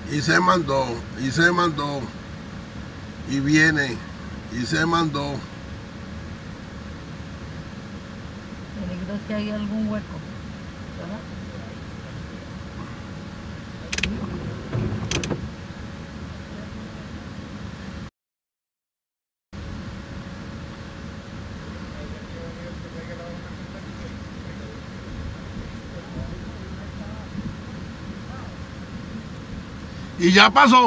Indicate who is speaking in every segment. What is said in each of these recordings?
Speaker 1: y se mandó, y viene, y se mandó.
Speaker 2: Peligro es que hay algún hueco, ¿verdad?
Speaker 1: Y ya pasó.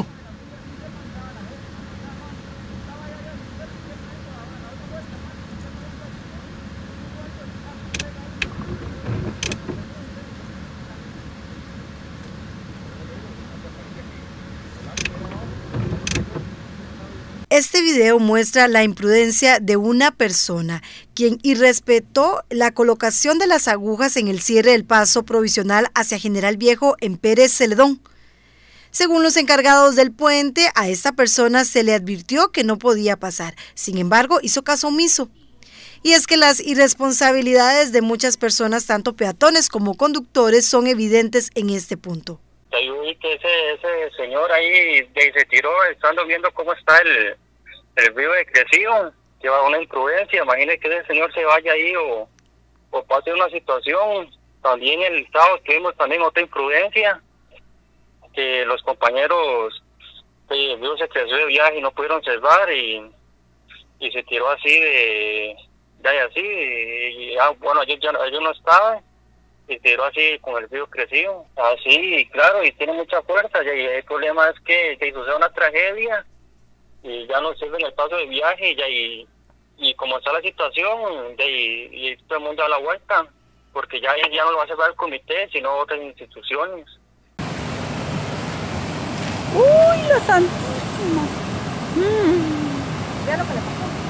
Speaker 3: Este video muestra la imprudencia de una persona, quien irrespetó la colocación de las agujas en el cierre del paso provisional hacia General Viejo en Pérez Celedón. Según los encargados del puente, a esta persona se le advirtió que no podía pasar. Sin embargo, hizo caso omiso. Y es que las irresponsabilidades de muchas personas, tanto peatones como conductores, son evidentes en este punto.
Speaker 4: Yo vi que ese señor ahí se tiró, estando viendo cómo está el río de Crecido, lleva una imprudencia. Imagínese que ese señor se vaya ahí o pase una situación. También el sábado tuvimos también otra imprudencia, que los compañeros el río se creció de viaje y no pudieron cerrar y se tiró así bueno, yo no estaba. Se tiró así con el río crecido, así, claro, y tiene mucha fuerza. Y el problema es que sucede una tragedia y ya no sirve en el paso de viaje y como está la situación, y todo el mundo da la vuelta, porque ya no lo va a cerrar el comité, sino otras instituciones.
Speaker 2: ¡Uy, lo santísimo! Vea lo que le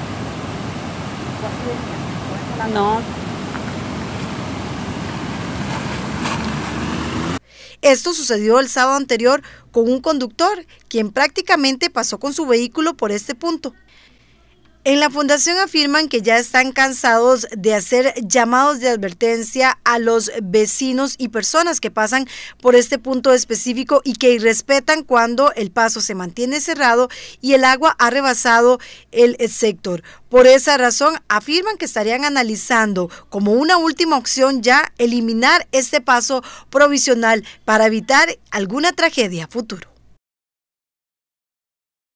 Speaker 2: pasó. No.
Speaker 3: Esto sucedió el sábado anterior con un conductor, quien prácticamente pasó con su vehículo por este punto. En la fundación afirman que ya están cansados de hacer llamados de advertencia a los vecinos y personas que pasan por este punto específico y que irrespetan cuando el paso se mantiene cerrado y el agua ha rebasado el sector. Por esa razón afirman que estarían analizando como una última opción ya eliminar este paso provisional para evitar alguna tragedia futuro.